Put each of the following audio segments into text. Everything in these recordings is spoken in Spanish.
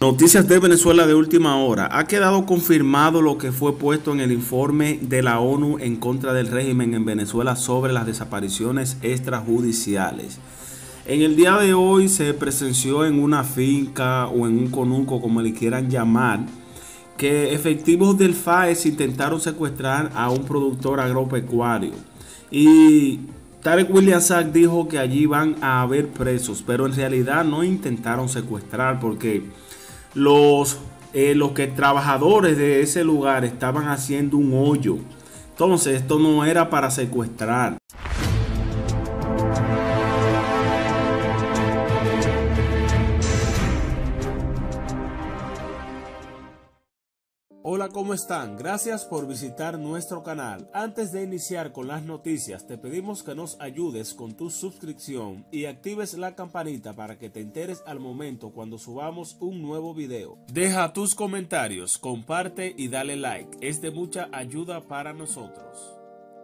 Noticias de Venezuela de última hora. Ha quedado confirmado lo que fue puesto en el informe de la ONU en contra del régimen en Venezuela sobre las desapariciones extrajudiciales. En el día de hoy se presenció en una finca o en un conuco, como le quieran llamar, que efectivos del FAES intentaron secuestrar a un productor agropecuario. Y Tarek William Saab dijo que allí van a haber presos, pero en realidad no intentaron secuestrar porque los trabajadores de ese lugar estaban haciendo un hoyo. Entonces esto no era para secuestrar. Hola, ¿cómo están? Gracias por visitar nuestro canal. Antes de iniciar con las noticias, te pedimos que nos ayudes con tu suscripción y actives la campanita para que te enteres al momento cuando subamos un nuevo video. Deja tus comentarios, comparte y dale like. Es de mucha ayuda para nosotros.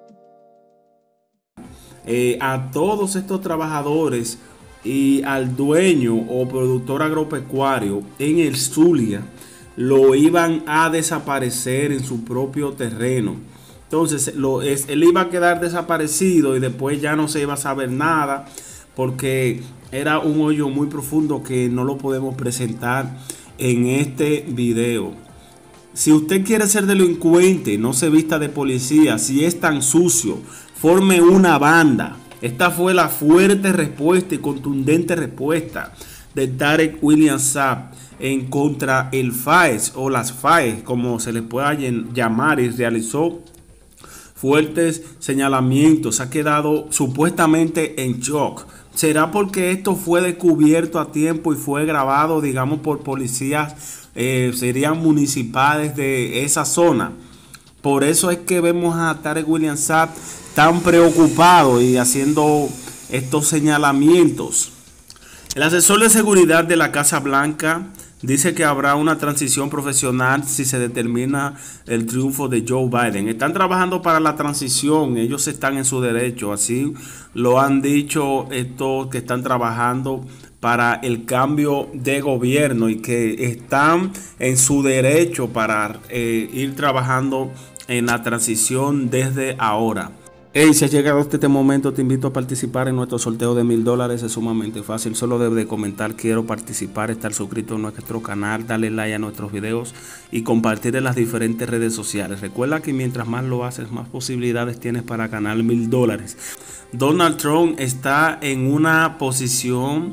A todos estos trabajadores y al dueño o productor agropecuario en el Zulia lo iban a desaparecer en su propio terreno. Entonces él iba a quedar desaparecido y después ya no se iba a saber nada porque era un hoyo muy profundo que no lo podemos presentar en este video. Si usted quiere ser delincuente, no se vista de policía. Si es tan sucio, forme una banda. Esta fue la fuerte respuesta y contundente respuesta de Tarek William Saab en contra el FAES o las FAES, como se les pueda llamar, y realizó fuertes señalamientos. Ha quedado supuestamente en shock. ¿Será porque esto fue descubierto a tiempo y fue grabado, digamos, por policías, serían municipales de esa zona? Por eso es que vemos a Tarek William Saab tan preocupado y haciendo estos señalamientos. El asesor de seguridad de la Casa Blanca dice que habrá una transición profesional si se determina el triunfo de Joe Biden. Están trabajando para la transición, ellos están en su derecho, así lo han dicho estos que están trabajando para el cambio de gobierno y que están en su derecho para ir trabajando en la transición desde ahora. Hey, si has llegado hasta este momento, te invito a participar en nuestro sorteo de $1000. Es sumamente fácil, solo debes de comentar quiero participar, estar suscrito a nuestro canal, darle like a nuestros videos y compartir en las diferentes redes sociales. Recuerda que mientras más lo haces, más posibilidades tienes para ganar $1000. Donald Trump está en una posición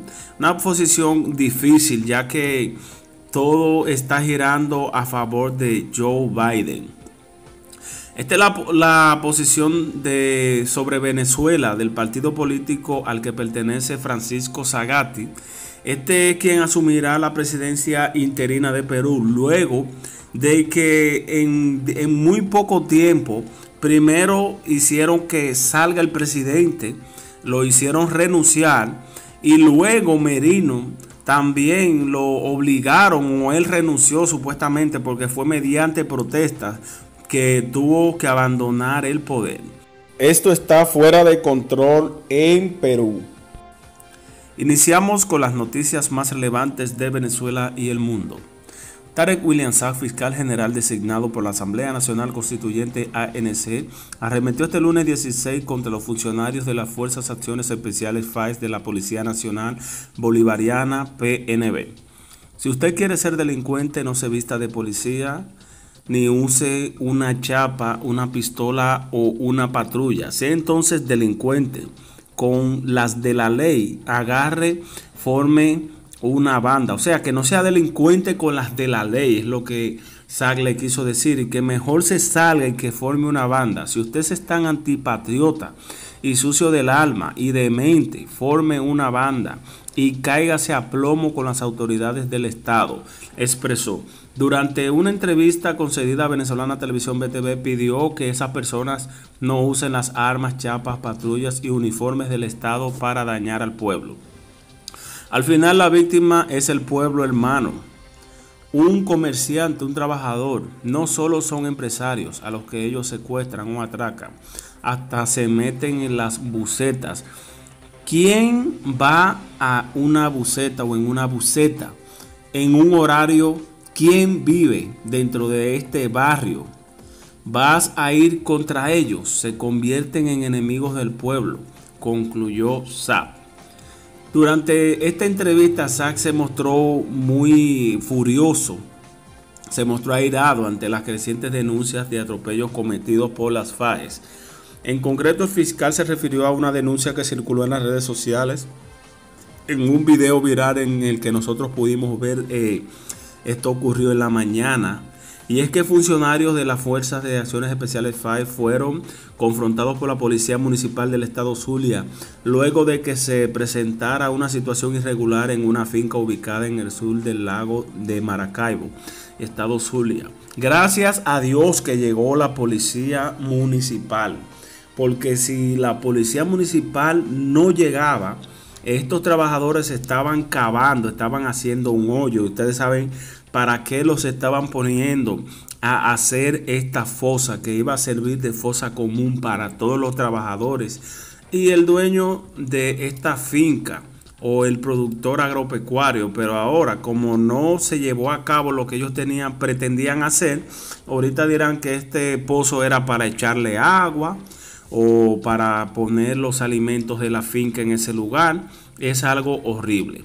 difícil, ya que todo está girando a favor de Joe Biden. Esta es la posición sobre Venezuela del partido político al que pertenece Francisco Sagasti. Este es quien asumirá la presidencia interina de Perú luego de que en muy poco tiempo primero hicieron que salga el presidente, lo hicieron renunciar y luego Merino también lo obligaron o él renunció supuestamente porque fue mediante protestas que tuvo que abandonar el poder. Esto está fuera de control en Perú. Iniciamos con las noticias más relevantes de Venezuela y el mundo. Tarek William Saab, fiscal general designado por la Asamblea Nacional Constituyente ANC, arremetió este lunes 16 contra los funcionarios de las Fuerzas Acciones Especiales FAES de la Policía Nacional Bolivariana PNB. Si usted quiere ser delincuente, no se vista de policía, ni use una chapa, una pistola o una patrulla. Sea entonces delincuente con las de la ley. Agarre, forme una banda. O sea, que no sea delincuente con las de la ley. Es lo que Saab le quiso decir. Y que mejor se salga y que forme una banda. Si usted es tan antipatriota y sucio del alma y de mente, forme una banda y cáigase a plomo con las autoridades del Estado, expresó. Durante una entrevista concedida a Venezolana Televisión BTV, pidió que esas personas no usen las armas, chapas, patrullas y uniformes del Estado para dañar al pueblo. Al final la víctima es el pueblo hermano. Un comerciante, un trabajador, no solo son empresarios a los que ellos secuestran o atracan, hasta se meten en las bucetas. ¿Quién va a una buceta o en una buceta en un horario. ¿Quién vive dentro de este barrio? Vas a ir contra ellos, se convierten en enemigos del pueblo, concluyó Saab. Durante esta entrevista, Saab se mostró muy furioso, se mostró airado ante las crecientes denuncias de atropellos cometidos por las FAES. En concreto, el fiscal se refirió a una denuncia que circuló en las redes sociales, en un video viral en el que nosotros pudimos ver. Esto ocurrió en la mañana. Y es que funcionarios de las Fuerzas de Acciones Especiales FAES fueron confrontados por la Policía Municipal del Estado Zulia luego de que se presentara una situación irregular en una finca ubicada en el sur del lago de Maracaibo, Estado Zulia. Gracias a Dios que llegó la Policía Municipal, porque si la Policía Municipal no llegaba, estos trabajadores estaban cavando, estaban haciendo un hoyo. Ustedes saben para qué los estaban poniendo a hacer esta fosa, que iba a servir de fosa común para todos los trabajadores. Y el dueño de esta finca o el productor agropecuario, pero ahora como no se llevó a cabo lo que ellos pretendían hacer, ahorita dirán que este pozo era para echarle agua o para poner los alimentos de la finca en ese lugar. Es algo horrible.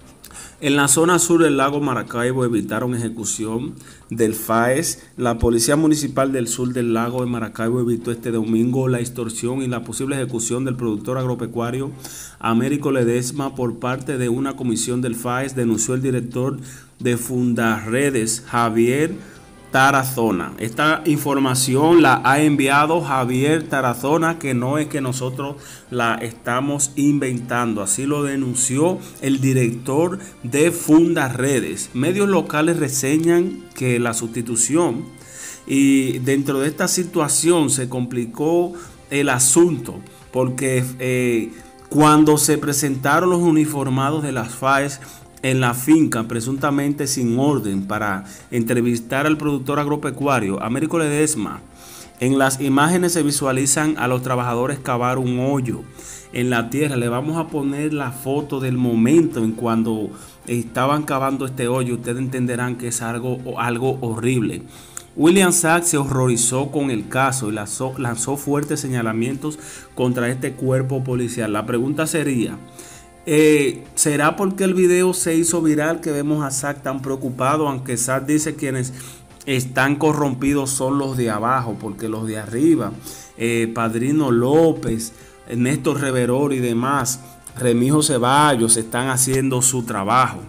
En la zona sur del lago Maracaibo evitaron ejecución del FAES. La Policía Municipal del sur del lago de Maracaibo evitó este domingo la extorsión y la posible ejecución del productor agropecuario Américo Ledesma por parte de una comisión del FAES, denunció el director de Fundarredes, Javier Tarazona. Esta información la ha enviado Javier Tarazona, que no es que nosotros la estamos inventando. Así lo denunció el director de Fundarredes. Medios locales reseñan que la sustitución, y dentro de esta situación se complicó el asunto porque cuando se presentaron los uniformados de las FAES en la finca, presuntamente sin orden, para entrevistar al productor agropecuario Américo Ledesma, en las imágenes se visualizan a los trabajadores cavar un hoyo en la tierra. Le vamos a poner la foto del momento en cuando estaban cavando este hoyo. Ustedes entenderán que es algo horrible. William Saab se horrorizó con el caso y lanzó fuertes señalamientos contra este cuerpo policial. La pregunta sería, ¿será porque el video se hizo viral que vemos a Saab tan preocupado? Aunque Saab dice quienes están corrompidos son los de abajo, porque los de arriba, Padrino López, Néstor Reverol y demás, Remigio Ceballos, están haciendo su trabajo.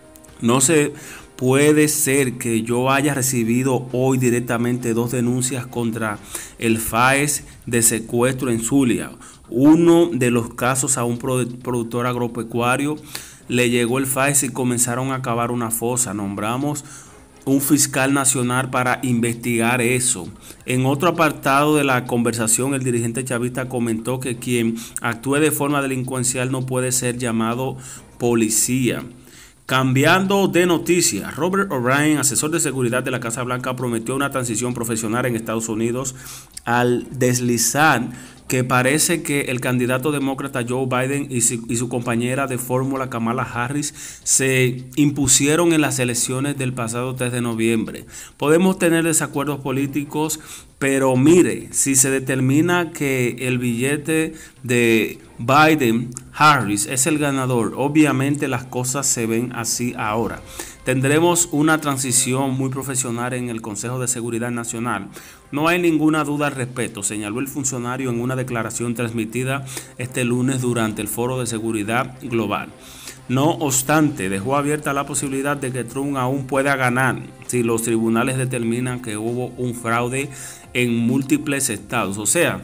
No se puede ser que yo haya recibido hoy directamente 2 denuncias contra el FAES de secuestro en Zulia. Uno de los casos a un productor agropecuario le llegó el FAES y comenzaron a cavar una fosa. Nombramos un fiscal nacional para investigar eso. En otro apartado de la conversación, el dirigente chavista comentó que quien actúe de forma delincuencial no puede ser llamado policía. Cambiando de noticia, Robert O'Brien, asesor de seguridad de la Casa Blanca, prometió una transición profesional en Estados Unidos al deslizar que parece que el candidato demócrata Joe Biden y su compañera de fórmula Kamala Harris se impusieron en las elecciones del pasado 3 de noviembre. Podemos tener desacuerdos políticos, pero mire, si se determina que el billete de Biden-Harris es el ganador, obviamente las cosas se ven así ahora. Tendremos una transición muy profesional en el Consejo de Seguridad Nacional. No hay ninguna duda al respecto, señaló el funcionario en una declaración transmitida este lunes durante el Foro de Seguridad Global. No obstante, dejó abierta la posibilidad de que Trump aún pueda ganar si los tribunales determinan que hubo un fraude en múltiples estados. O sea,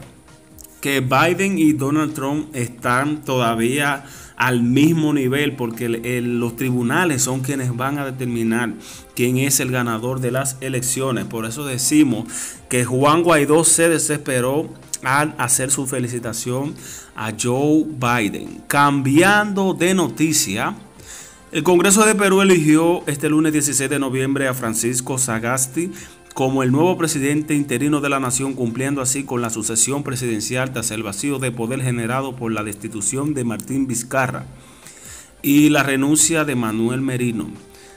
que Biden y Donald Trump están todavía al mismo nivel, porque los tribunales son quienes van a determinar quién es el ganador de las elecciones. Por eso decimos que Juan Guaidó se desesperó al hacer su felicitación a Joe Biden. Cambiando de noticia, el Congreso de Perú eligió este lunes 16 de noviembre a Francisco Sagasti como el nuevo presidente interino de la nación, cumpliendo así con la sucesión presidencial tras el vacío de poder generado por la destitución de Martín Vizcarra y la renuncia de Manuel Merino.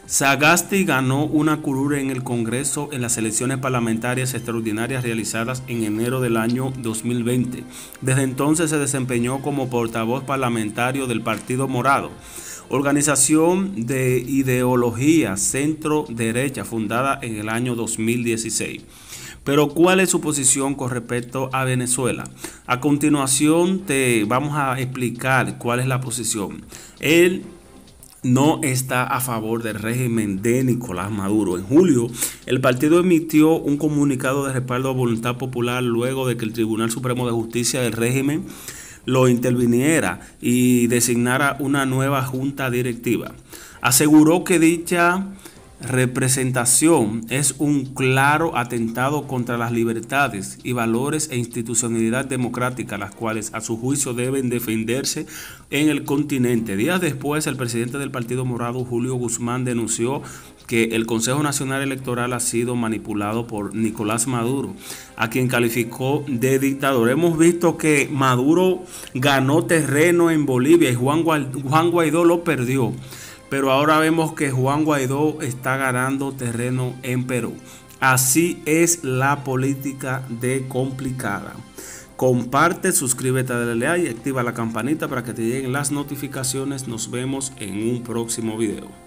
Sagasti ganó una curul en el Congreso en las elecciones parlamentarias extraordinarias realizadas en enero del año 2020. Desde entonces se desempeñó como portavoz parlamentario del Partido Morado, organización de ideología centro-derecha fundada en el año 2016. Pero ¿cuál es su posición con respecto a Venezuela? A continuación te vamos a explicar cuál es la posición. Él no está a favor del régimen de Nicolás Maduro. En julio, el partido emitió un comunicado de respaldo a voluntad popular luego de que el Tribunal Supremo de Justicia del régimen lo interviniera y designara una nueva junta directiva. Aseguró que dicha representación es un claro atentado contra las libertades y valores e institucionalidad democrática, las cuales a su juicio deben defenderse en el continente. Días después, el presidente del Partido Morado, Julio Guzmán, denunció que el Consejo Nacional Electoral ha sido manipulado por Nicolás Maduro, a quien calificó de dictador. Hemos visto que Maduro ganó terreno en Bolivia y Juan Guaidó lo perdió. Pero ahora vemos que Juan Guaidó está ganando terreno en Perú. Así es la política de complicada. Comparte, suscríbete, dale like y activa la campanita para que te lleguen las notificaciones. Nos vemos en un próximo video.